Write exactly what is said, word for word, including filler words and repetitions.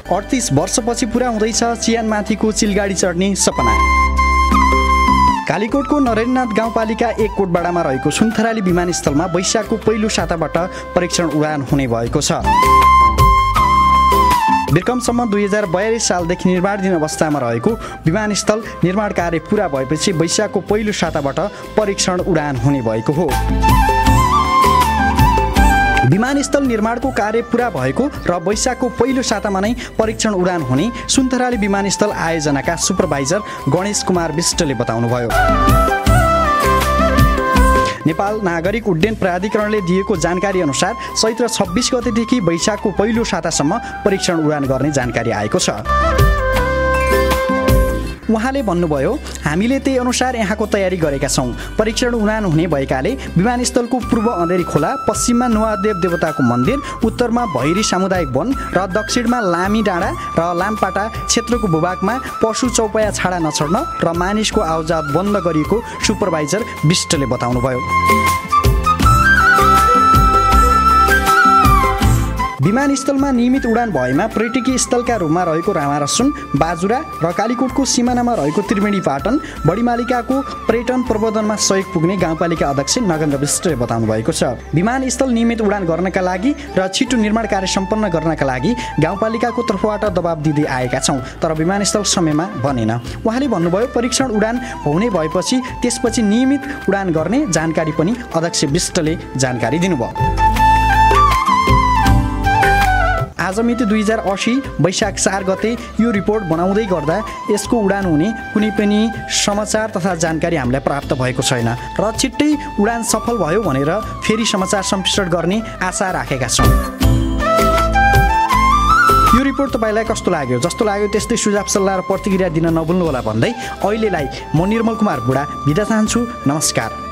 अडतीस वर्षपछि पुरा हुँदैछ चियानमाथिको चिलगाडी चढ्ने सपना। कालीकोटको नरेन्द्रनाथ गाउँपालिका एक कोटबाडामा रहेको सुन्थराली विमानस्थलमा वैशाखको पहिलो साताबाट परीक्षण उडान हुने भएको छ। बिर्कमसम्म दुई हजार बयालिस सालदेखि निर्माणाधीन अवस्थामा रहेको विमानस्थल निर्माण कार्य पुरा भएपछि वैशाखको पहिलो साताबाट परीक्षण उडान हुने भएको हो। विमानस्थल निर्माणको कार्य पुरा भएको र वैशाखको पहिलो सातामा नै परीक्षण उडान हुने सुन्थराली विमानस्थल आयोजनाका सुपरभाइजर गणेश कुमार विष्टले बताउनुभयो। नेपाल नागरिक उड्डयन प्राधिकरणले दिएको जानकारी अनुसार चैत्र छब्बिस गतेदेखि वैशाखको पहिलो सातासम्म परीक्षण उडान गर्ने जानकारी आएको छ। उहाँले भन्नुभयो, हामीले त्यही अनुसार यहाँको तयारी गरेका छौँ। परीक्षण उडान हुने भएकाले विमानस्थलको पूर्व अँधेरी खोला, पश्चिममा नुवादेव देवताको मन्दिर, उत्तरमा भैरी सामुदायिक वन र दक्षिणमा लामी डाँडा र लामपाटा क्षेत्रको भूभागमा पशु चौपाया छाडा नछड्न र मानिसको आवाजात बन्द गरिएको सुपरभाइजर विष्टले बताउनुभयो। विमानस्थलमा नियमित उडान भएमा पर्यटकीय स्थलका रूपमा रहेको रामारसुन, बाजुरा र कालीकोटको सिमानामा रहेको त्रिवेणी पाटन, बढीमालिकाको पर्यटन प्रवर्धनमा सहयोग पुग्ने गाउँपालिका अध्यक्ष नगेन्द्र विष्टले बताउनु भएको छ। विमानस्थल नियमित उडान गर्नका लागि र छिटो निर्माण कार्य सम्पन्न गर्नका लागि गाउँपालिकाको तर्फबाट दबाब दिँदै आएका छौँ, तर विमानस्थल समयमा बनेन। उहाँले भन्नुभयो, परीक्षण उडान हुने भएपछि त्यसपछि नियमित उडान गर्ने जानकारी पनि अध्यक्ष विष्टले जानकारी दिनुभयो। आज मिति दुई हजार असी वैशाख चार गते यो रिपोर्ट बनाउँदै गर्दा यसको उडान हुने कुनै पनि समाचार तथा जानकारी हामीलाई प्राप्त भएको छैन र छिट्टै उडान सफल भयो भनेर फेरि समाचार सम्प्रेषण गर्ने आशा राखेका छौँ। यो रिपोर्ट तपाईँलाई कस्तो लाग्यो? जस्तो लाग्यो त्यस्तै सुझाव सल्लाह र प्रतिक्रिया दिन नभुल्नुहोला भन्दै अहिलेलाई म निर्मल कुमार बुढा बिदा चाहन्छु। नमस्कार।